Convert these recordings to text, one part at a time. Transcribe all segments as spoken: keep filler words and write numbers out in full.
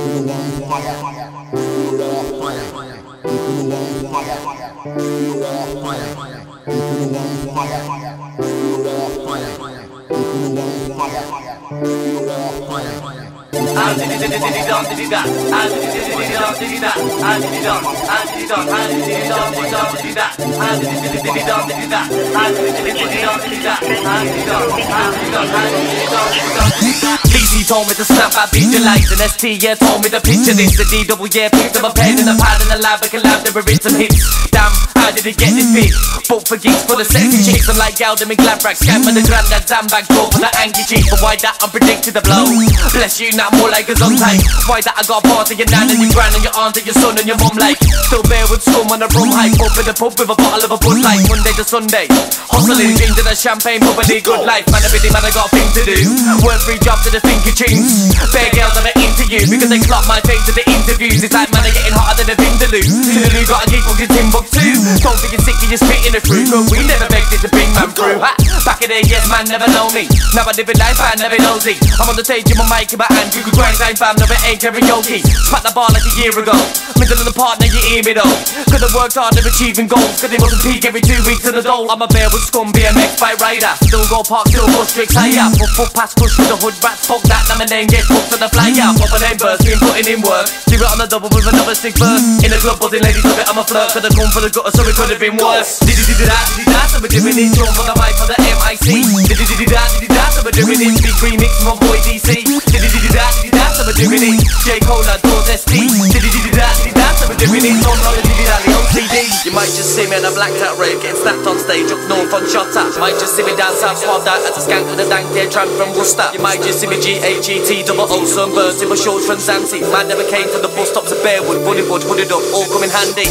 He told me to snap my visualize and S T yeah told me to picture this. The D double yeah picked up a pen and a pad and a lab. I collab, never written hits. Damn, how did it get this big? Both for geeks, for the sexy chicks. I'm like Galdem and Gladbrack, scam with the granddad Zambag, draw for the Angie cheek. But why that unpredicted the blow? Bless you, now more like a on type. Why that I got a part of your nan and your gran and your aunt and your son and your mum like. Still bear with scum on a rum hype. Up in the pub with a bottle of a Bud Light. Monday to Sunday, hustling, drinking a champagne, bubbly, good life. Man, a busy man, I got a thing to do. Work free job to the thinker tunes. Bare girls on the interview because they clock my face to the interviews. It's like man, I'm getting hotter than a Vindaloo. Vindaloo got a gig for Timbuktu. Don't think you're sick of your spitting the fruit, but we never begged it to bring man through. Ha! Back in the day, yes man, never know me. Now I live a life, I never nosy. I'm on the stage in my mic in my hand. You could grind time fam, never ain't karaoke. Spat the bar like a year ago. Middle of the partner, you hear me though. Cause I worked hard, never achieving goals. Cause they wasn't peak every two weeks in the dole. I'm a bear with scum, B M X bike rider. Still go park, still go straight higher. Foot foot past push with the hood rats. Fuck that, now my name get booked on the flyer. Pop a name burst, been putting in work. Do it on the double with another sick verse. In the club, buzzing ladies love it, I'm a flirt. Could have come for the gutter, so it could have been worse. Did you do that, did you that, so we're doing it. Drum for the mic for the M I C. Did you do that, did you that, so we're doing it. Big remix from boy D C. Did you do that, did you that, so we're doing it. J. Cola, Doors S T. Did you do that, did you that, so we're doing it. Don't know the did it on the O C D. You might just see me in a blacked out rave, getting snapped on stage up north on shot at. Might just see me down south, swabbed out as a skank with a dank hair tramp from Worcester. You might just see me G A G T double O sunburst in my shorts from Zanzi. Man never came from the bus stop to Bearwood, Bunnywood, hooded up, all come in handy.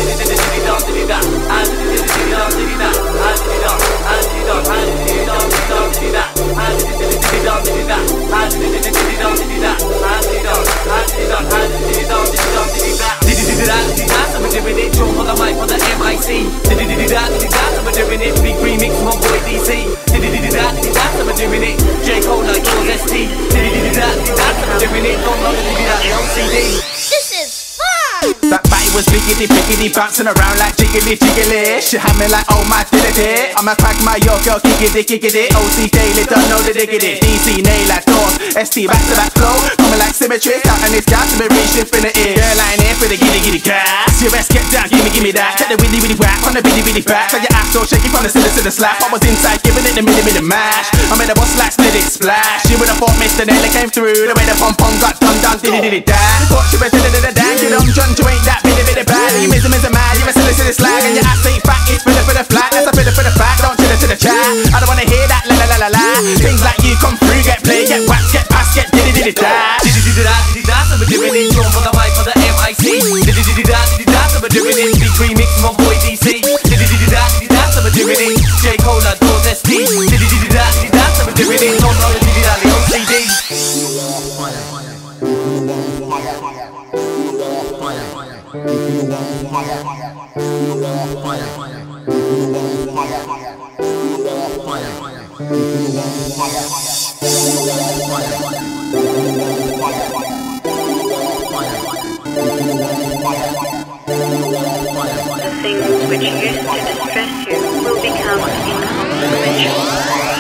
We're doing it, drum on the mic for the M I C. Did you do that, did you that, we're doing it. Big remix from boy D C. Did you do that, did you that, we're doing it. J. Cole like Doors S T. Did you do that, did you that, we're doing it. Don't know the did that, the O C D. This is fun! That body was biggity, biggity, bouncing around like jiggly, jiggly. She had me like, oh my diddity. I'ma crack my yo girl, giggity, giggity. O C daily, don't know the diggity. D C nail like Doors, S T back to back flow. Coming like symmetry, counting this gas to be reaching infinity. Girl, I ain't here for the giddy, giddy gas. Your ass get down, gimme, gimme that. Take the widdy, widdy whack on the bitty, bitty back. So your ass so shaky from the center to the slap. I was inside, giving it the minute, minute mash. I made a boss like split it, splash. You would have thought Mister Naylor came through. The way the pom pom got done, done, diddy, diddy, dad. Thought she was diddy, diddy, dang. You don't John, you ain't that bitty, bitty bad. You miss him, miss him mad. You a silly, silly slag. And your ass ain't fat, it's for the, for the flat. That's a bit for the fact. Don't chill it to the chat. I don't wanna hear that, la la la la la. Things like you come through, get play, get whacked, get passed, get diddy, diddy, dad. Did you do that, did you that, so we're doing it. Drum for the mic for the M I C. Did you do that, did you that, so we're doing it. Big remix from boy D C. Did you do that, did you that, so we're doing it. J. Cola, Doors S T. Did you do that, did you that, so we're doing it. Don't know the did that, the O C D. The things which used to distress you will become inconsequential.